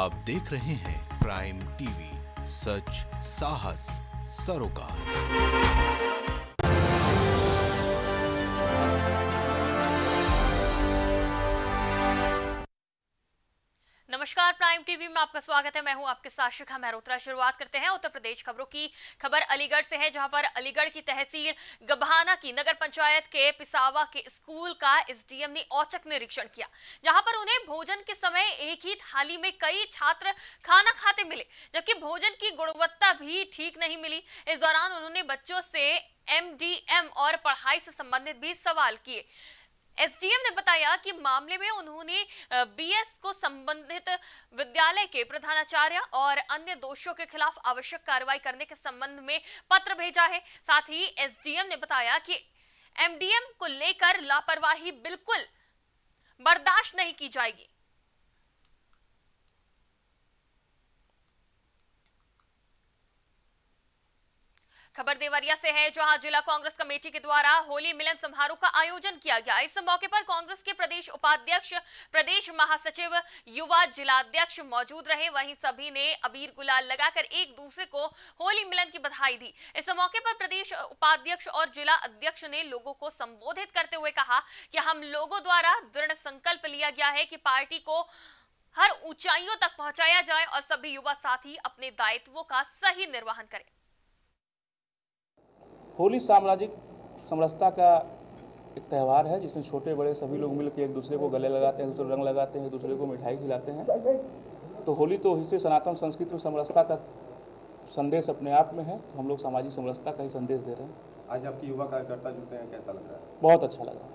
आप देख रहे हैं प्राइम टीवी, सच साहस सरोकार। नमस्कार, प्राइम टीवी में आपका स्वागत है। मैं हूं आपके साथ शिखा मेहरोत्रा। शुरुआत करते हैं उत्तर प्रदेश खबरों की। खबर अलीगढ़ से है, जहां पर अलीगढ़ की तहसील गभाना की नगर पंचायत के पिसावा के स्कूल का एसडीएम ने औचक निरीक्षण किया, जहां पर उन्हें भोजन के समय एक ही थाली में कई छात्र खाना खाते मिले, जबकि भोजन की गुणवत्ता भी ठीक नहीं मिली। इस दौरान उन्होंने बच्चों से एमडीएम और पढ़ाई से संबंधित भी सवाल किए। एसडीएम ने बताया कि मामले में उन्होंने बीएस को संबंधित विद्यालय के प्रधानाचार्य और अन्य दोषियों के खिलाफ आवश्यक कार्रवाई करने के संबंध में पत्र भेजा है। साथ ही एसडीएम ने बताया कि एमडीएम को लेकर लापरवाही बिल्कुल बर्दाश्त नहीं की जाएगी। खबर देवरिया से है, जहां जिला कांग्रेस कमेटी के द्वारा होली मिलन समारोह का आयोजन किया गया। इस मौके पर कांग्रेस के प्रदेश उपाध्यक्ष, प्रदेश महासचिव, युवा जिलाध्यक्ष मौजूद रहे। वहीं सभी ने अबीर गुलाल लगाकर एक दूसरे को होली मिलन की बधाई दी। इस मौके पर प्रदेश उपाध्यक्ष और जिला अध्यक्ष ने लोगों को संबोधित करते हुए कहा कि हम लोगों द्वारा दृढ़ संकल्प लिया गया है कि पार्टी को हर ऊंचाइयों तक पहुंचाया जाए और सभी युवा साथी अपने दायित्वों का सही निर्वहन करें। होली सामाजिक समरसता का एक त्यौहार है, जिसमें छोटे बड़े सभी लोग मिलकर एक दूसरे को गले लगाते हैं, दूसरे रंग लगाते हैं, एक दूसरे को मिठाई खिलाते हैं। तो होली तो इससे सनातन संस्कृति में समरसता का संदेश अपने आप में है। तो हम लोग सामाजिक समरसता का ही संदेश दे रहे हैं। आज आपके युवा कार्यकर्ता जुटे हैं, कैसा लग रहा है? बहुत अच्छा लगा।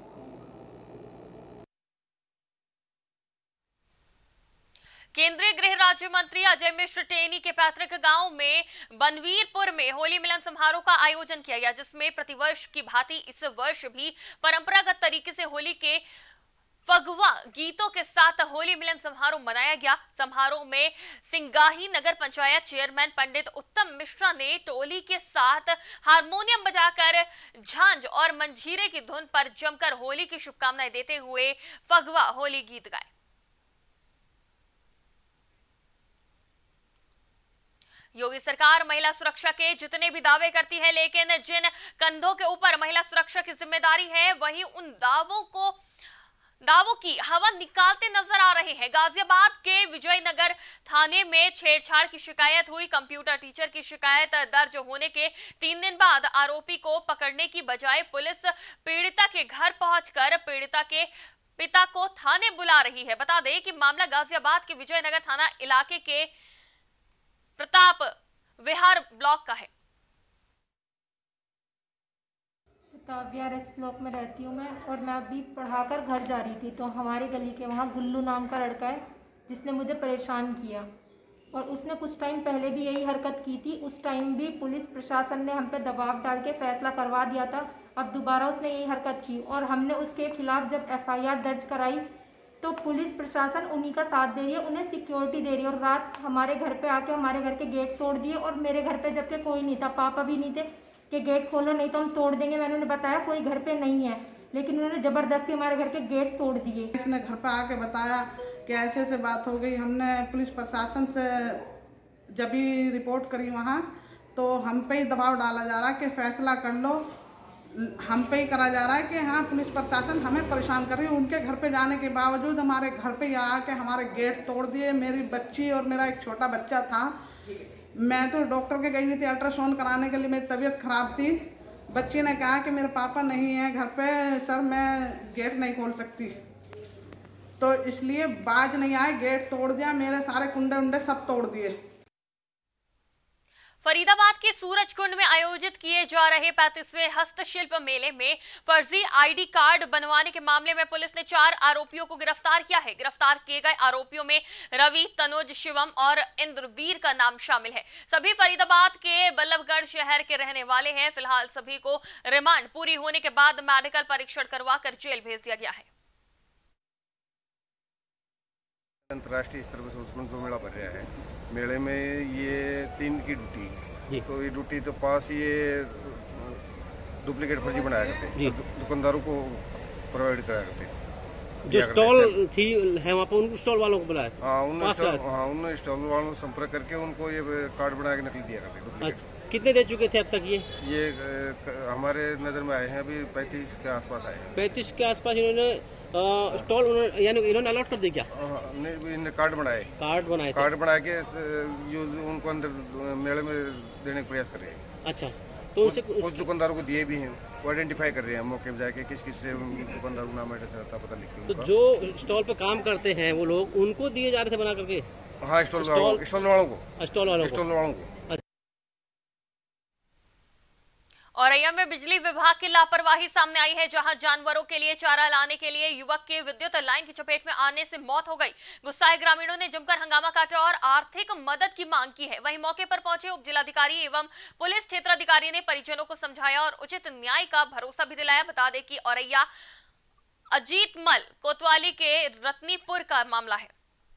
केंद्रीय गृह राज्य मंत्री अजय मिश्र टेनी के पैतृक गांव में बनवीरपुर में होली मिलन समारोह का आयोजन किया गया, जिसमें प्रतिवर्ष की भांति इस वर्ष भी परंपरागत तरीके से होली के फगुआ गीतों के साथ होली मिलन समारोह मनाया गया। समारोह में सिंगाही नगर पंचायत चेयरमैन पंडित उत्तम मिश्रा ने टोली के साथ हारमोनियम बजाकर झांझ और मंजीरे की धुन पर जमकर होली की शुभकामनाएं देते हुए फगुआ होली गीत गाए। योगी सरकार महिला सुरक्षा के जितने भी दावे करती है, लेकिन जिन कंधों के ऊपर महिला सुरक्षा की जिम्मेदारी है, वही उन दावों की हवा निकालते नजर आ रहे हैं। गाजियाबाद के विजयनगर थाने में छेड़छाड़ की शिकायत हुई। कंप्यूटर टीचर की शिकायत दर्ज होने के 3 दिन बाद आरोपी को पकड़ने की बजाय पुलिस पीड़िता के घर पहुंचकर पीड़िता के पिता को थाने बुला रही है। बता दें कि मामला गाजियाबाद के विजयनगर थाना इलाके के प्रताप विहार ब्लॉक का है। प्रताप विहार एच ब्लॉक में रहती हूँ मैं, और मैं अभी पढ़ाकर घर जा रही थी तो हमारी गली के वहाँ गुल्लू नाम का लड़का है, जिसने मुझे परेशान किया, और उसने कुछ टाइम पहले भी यही हरकत की थी। उस टाइम भी पुलिस प्रशासन ने हम पे दबाव डाल के फैसला करवा दिया था। अब दोबारा उसने यही हरकत की और हमने उसके खिलाफ जब FIR दर्ज कराई तो पुलिस प्रशासन उन्हीं का साथ दे रही है, उन्हें सिक्योरिटी दे रही है। और रात हमारे घर पे आके हमारे घर के गेट तोड़ दिए, और मेरे घर पे जबकि कोई नहीं था, पापा भी नहीं थे कि गेट खोलो नहीं तो हम तोड़ देंगे। मैंने उन्हें बताया कोई घर पे नहीं है, लेकिन उन्होंने ज़बरदस्ती हमारे घर के गेट तोड़ दिए। इसने घर पे आके बताया कि ऐसे ऐसे बात हो गई। हमने पुलिस प्रशासन से जब भी रिपोर्ट करी वहाँ, तो हम पे ही दबाव डाला जा रहा है कि फैसला कर लो। हम पे ही करा जा रहा है कि हाँ, पुलिस प्रशासन हमें परेशान कर रही है। उनके घर पे जाने के बावजूद हमारे घर पे आके हमारे गेट तोड़ दिए। मेरी बच्ची और मेरा एक छोटा बच्चा था। मैं तो डॉक्टर के गई थी अल्ट्रासाउंड कराने के लिए, मेरी तबीयत खराब थी। बच्ची ने कहा कि मेरे पापा नहीं है घर पे, सर मैं गेट नहीं खोल सकती, तो इसलिए बाज नहीं आए, गेट तोड़ दिया, मेरे सारे कुंडे उंडे सब तोड़ दिए। फरीदाबाद के सूरजकुंड में आयोजित किए जा रहे 35वें हस्तशिल्प मेले में फर्जी आईडी कार्ड बनवाने के मामले में पुलिस ने 4 आरोपियों को गिरफ्तार किया है। गिरफ्तार किए गए आरोपियों में रवि, तनुज, शिवम और इंद्रवीर का नाम शामिल है। सभी फरीदाबाद के बल्लभगढ़ शहर के रहने वाले हैं। फिलहाल सभी को रिमांड पूरी होने के बाद मेडिकल परीक्षण करवाकर जेल भेज दिया गया है। अंतर्राष्ट्रीय स्तर पर सूरजकुंड जो मेला भर रहा है, मेले में ये 3 की ड्यूटी है। तो ये ड्यूटी तो पास ये डुप्लीकेट फर्जी बनाया करते हैं, दुकानदारों को प्रोवाइड कराया करते हैं। जो स्टॉल थी है वहाँ पर, उन स्टॉल वालों को बुलाया? हाँ, उन स्टॉल वालों से संपर्क करके उनको ये कार्ड बना के नकली दिया करते। अच्छा, कितने दे चुके थे अब तक? ये हमारे नज़र में आए हैं अभी 35 के आसपास आए हैं। 35 के आसपास इन्होंने स्टॉल यानी इन्होंने अलॉट कर दिया क्या? नहीं, कार्ड बना के उनको अंदर मेले में देने का प्रयास कर रहे हैं। अच्छा, तो उनसे कुछ दुकानदारों को दिए भी हैं, वो आइडेंटिफाई कर रहे हैं मौके पे जाके किस से दुकानदार का नाम एड्रेस रहता पता लिख के। तो जो स्टॉल पे काम करते हैं वो लोग, उनको दिए जा रहे थे बना करके? हाँ, स्टॉल वालों को। औरैया में बिजली विभाग की लापरवाही सामने आई है, जहां जानवरों के लिए चारा लाने के लिए युवक के विद्युत लाइन की चपेट में आने से मौत हो गई। गुस्साए ग्रामीणों ने जमकर हंगामा काटा और आर्थिक मदद की मांग की है। वहीं मौके पर पहुंचे उप जिलाधिकारी एवं पुलिस क्षेत्राधिकारी ने परिजनों को समझाया और उचित न्याय का भरोसा भी दिलाया। बता दें कि औरैया अजीत मल कोतवाली के रत्नीपुर का मामला है।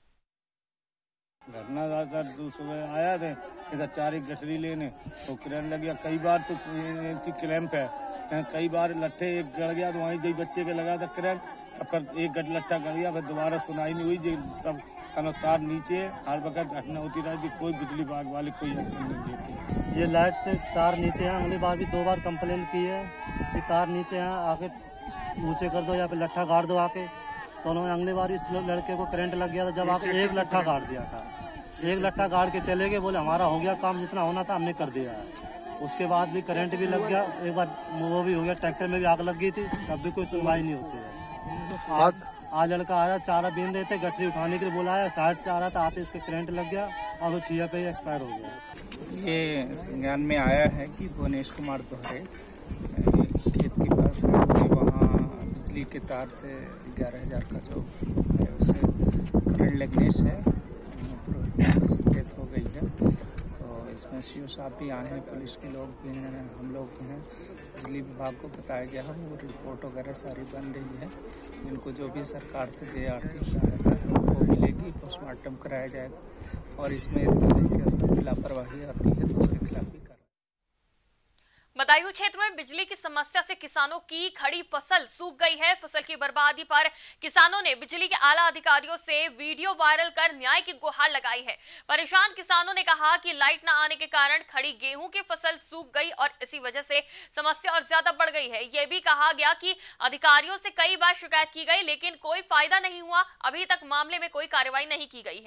घटना सुबह आया थे इधर 4 गठरी लेने, तो करंट लग गया। कई बार तो इनकी क्लैंप है, कई बार लट्ठे एक गड़ गया तो वहीं जब बच्चे के लगा था करंट, तब पर एक गट लट्ठा गड़ गया, फिर दोबारा सुनाई नहीं हुई। सब तार नीचे हर वक्त घटना होती रहती, कोई बिजली विभाग वाले कोई एक्शन नहीं लेते। ये लाइट से तार नीचे हैं, अगली बार भी 2 बार कंप्लेन की है कि तार नीचे हैं, आके ऊँचे कर दो या फिर लट्ठा गाड़ दो आके। तो उन्होंने अगली बार इस लड़के को करंट लग गया था, जब आके एक लट्ठा गाड़ दिया था, एक लट्ठा गाड़ के चले गए, बोले हमारा हो गया काम, जितना होना था हमने कर दिया है। उसके बाद भी करंट भी लग गया, एक बार वो भी हो गया, ट्रैक्टर में भी आग लग गई थी, तब भी कोई सुनवाई नहीं होती है। आज लड़का आया, चारा बीन रहे थे, गठरी उठाने के लिए बुलाया, साइड से आ रहा था, आते इसके करंट लग गया और वो चिया पे एक्सपायर हो गया। ये संज्ञान में आया है कि भुवनेश कुमार दोहरे खेत के पास वहाँ बिजली के तार से 11,000 का जो है उससे करंट लगने से डेथ हो गई है। तो इसमें सीओ साहब भी आए हैं, पुलिस के लोग भी हैं, हम लोग भी हैं। बिजली विभाग को बताया गया है, वो रिपोर्ट वगैरह सारी बन रही है। इनको जो भी सरकार से जो आर्थिक सहायता है वो मिलेगी, पोस्टमार्टम कराया जाएगा और इसमें यदि किसी के स्तर की लापरवाही आती है तो उसके खिलाफ भी बदायूं क्षेत्र में बिजली की समस्या से किसानों की खड़ी फसल सूख गई है। फसल की बर्बादी पर किसानों ने बिजली के आला अधिकारियों से वीडियो वायरल कर न्याय की गुहार लगाई है। परेशान किसानों ने कहा कि लाइट न आने के कारण खड़ी गेहूं की फसल सूख गई और इसी वजह से समस्या और ज्यादा बढ़ गई है। यह भी कहा गया कि अधिकारियों से कई बार शिकायत की गई लेकिन कोई फायदा नहीं हुआ, अभी तक मामले में कोई कार्रवाई नहीं की गई है।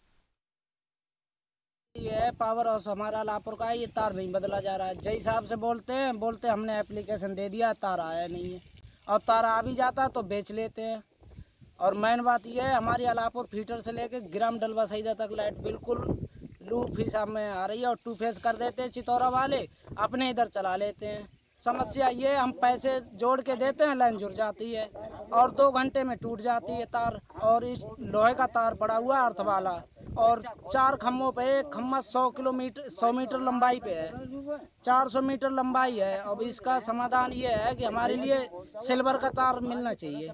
ये पावर हाउस हमारा लापुर का है, ये तार नहीं बदला जा रहा है। जय साहब से बोलते हमने एप्लीकेशन दे दिया, तार आया नहीं है और तार आ भी जाता तो बेच लेते हैं। और मेन बात ये है, हमारी अलापुर फीटर से लेके ग्राम डलवा सईदा तक लाइट बिल्कुल लू फीसा में आ रही है और 2 फेस कर देते हैं। चितौरा वाले अपने इधर चला लेते हैं। समस्या ये, हम पैसे जोड़ के देते हैं, लाइन जुड़ जाती है और 2 घंटे में टूट जाती है तार। और इस लोहे का तार पड़ा हुआ है अर्थ वाला और 4 खम्भों पे, एक खम्भा 100 मीटर लंबाई पे है, 400 मीटर लंबाई है। अब इसका समाधान ये है कि हमारे लिए सिल्वर का तार मिलना चाहिए।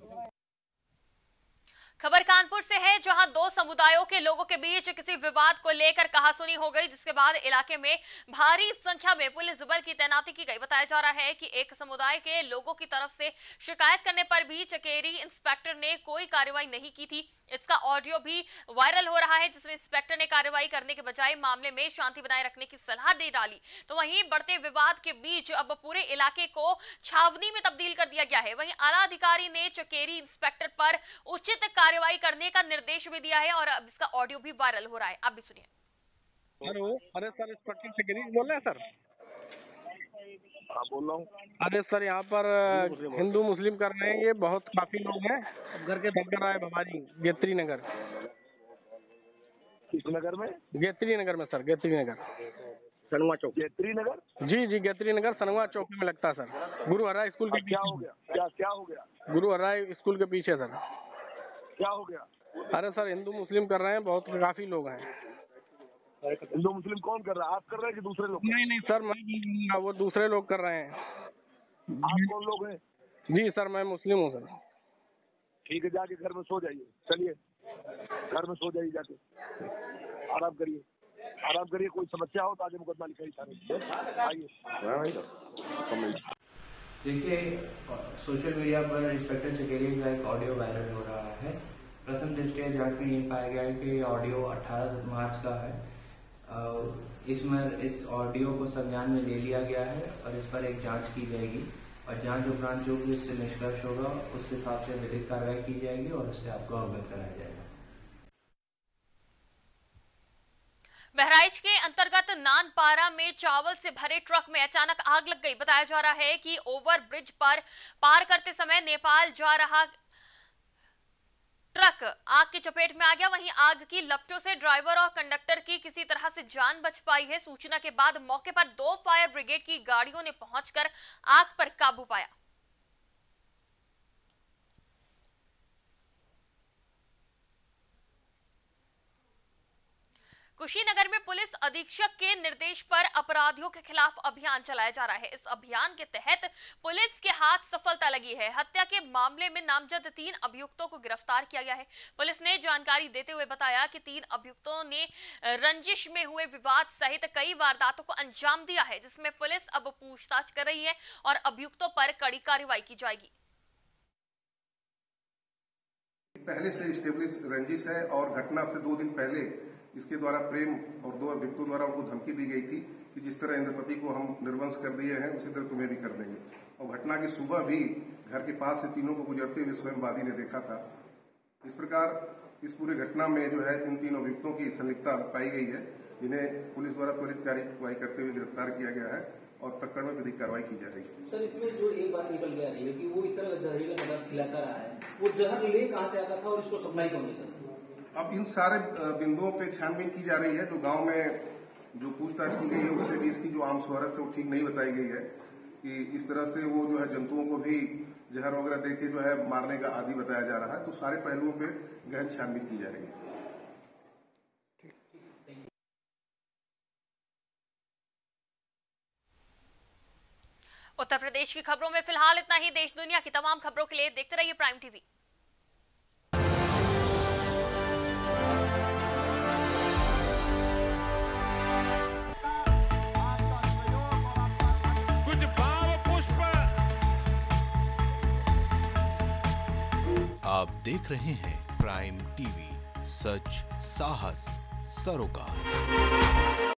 खबर कानपुर से है, जहां 2 समुदायों के लोगों के बीच किसी विवाद को लेकर कहासुनी हो गई, जिसके बाद इलाके में भारी संख्या में पुलिस बल की तैनाती की गई। बताया जा रहा है कि एक समुदाय के लोगों की तरफ से शिकायत करने पर भी चकेरी इंस्पेक्टर ने कोई कार्रवाई नहीं की थी। इसका ऑडियो भी वायरल हो रहा है, जिसमें इंस्पेक्टर ने कार्रवाई करने के बजाय मामले में शांति बनाए रखने की सलाह दे डाली। तो वहीं बढ़ते विवाद के बीच अब पूरे इलाके को छावनी में तब्दील कर दिया गया है। वहीं आला अधिकारी ने चकेरी इंस्पेक्टर पर उचित कार्रवाई करने का निर्देश भी दिया है और अब इसका ऑडियो भी वायरल हो रहा है। आप भी सुनिए। हेलो, अरे सर, इंस्पेक्टर चकेरी बोल रहे हैं सर? हाँ, बोल रहा हूँ। अरे सर, यहाँ पर हिंदू मुस्लिम कर रहे हैं, ये बहुत काफी लोग हैं। घर के दफ्तर आए भवानी गेत्री नगर। किस नगर में? गेत्री नगर में सर, गेत्री नगर, सनवा चौक। गेत्री नगर? जी जी, गेत्री नगर सनवा चौक में लगता है सर, गुरु हरा स्कूल के पीछे। क्या हो गया? क्या हो गया? गुरु हरा स्कूल के पीछे सर। क्या हो गया? अरे सर, हिंदू मुस्लिम कर रहे हैं, बहुत काफी लोग हैं। हिंदू मुस्लिम कौन कर रहा है? आप कर रहे हैं कि दूसरे लोग? नहीं सर, मैं, वो दूसरे लोग कर रहे हैं। आप कौन लोग हैं? जी सर, मैं मुस्लिम हूँ सर। ठीक है, जाके घर में सो जाइए। चलिए घर में सो जाइए, जाके आराम करिए, आराम करिए। कोई समस्या हो तो आगे मुकदमा लिखाइए। आइए। देखिए, सोशल मीडिया पर इंस्पेक्टर चकेरिया का एक ऑडियो वायरल हो रहा है। प्रथम दृष्टया जांच में ये पाया गया है कि ऑडियो 18 मार्च का है। इस ऑडियो को संज्ञान में ले लिया गया है और इस पर एक जांच की जाएगी और जांच उपरांत जो भी इससे निष्कर्ष होगा उस हिसाब से विधिक कार्रवाई की जाएगी और उससे आपको अवगत कराया जाएगा। बहराइच के अंतर्गत नानपारा में चावल से भरे ट्रक में अचानक आग लग गई। बताया जा रहा है कि ओवर ब्रिज पर पार करते समय नेपाल जा रहा ट्रक आग की चपेट में आ गया। वहीं आग की लपटों से ड्राइवर और कंडक्टर की किसी तरह से जान बच पाई है। सूचना के बाद मौके पर 2 फायर ब्रिगेड की गाड़ियों ने पहुंचकर आग पर काबू पाया। कुशीनगर में पुलिस अधीक्षक के निर्देश पर अपराधियों के खिलाफ अभियान चलाया जा रहा है। इस अभियान के तहत पुलिस के हाथ सफलता लगी है। हत्या के मामले में नामजद 3 अभियुक्तों को गिरफ्तार किया गया है। पुलिस ने जानकारी देते हुए बताया कि 3 अभियुक्तों ने रंजिश में हुए विवाद सहित कई वारदातों को अंजाम दिया है, जिसमें पुलिस अब पूछताछ कर रही है और अभियुक्तों पर कड़ी कार्रवाई की जाएगी। पहले से स्टेब्लिश रंजिश है और घटना से 2 दिन पहले इसके द्वारा प्रेम और 2 अभियुक्तों द्वारा उनको धमकी दी गई थी कि जिस तरह इंद्रपति को हम निर्वंश कर दिए हैं उसी तरह तुम्हें भी कर देंगे। और घटना की सुबह भी घर के पास से तीनों को गुजरते हुए स्वयं वादी ने देखा था। इस प्रकार इस पूरी घटना में जो है इन 3 अभियुक्तों की संलिप्तता पाई गई है, जिन्हें पुलिस द्वारा त्वरित कार्रवाई करते हुए गिरफ्तार किया गया है और प्रकरण में विधिक कार्रवाई की जा रही है। सर, इसमें जो एक बात निकल के आ रही है कि वो इस तरह जहरीला पदार्थ खिलाता रहा है, वो जहर ले कहाँ से आता था और इसको सप्लाई कौन देता था? अब इन सारे बिंदुओं पे छानबीन की जा रही है। जो गांव में जो पूछताछ की गई है उससे भी इसकी जो आम शोहरत है वो ठीक नहीं बताई गई है कि इस तरह से वो जो है जंतुओं को भी जहर वगैरह देके जो है मारने का आदि बताया जा रहा है। तो सारे पहलुओं पे गहन छानबीन की जा रही है। उत्तर प्रदेश की खबरों में फिलहाल इतना ही। देश दुनिया की तमाम खबरों के लिए देखते रहिए प्राइम टीवी। आप देख रहे हैं प्राइम टीवी, सच साहस सरोकार।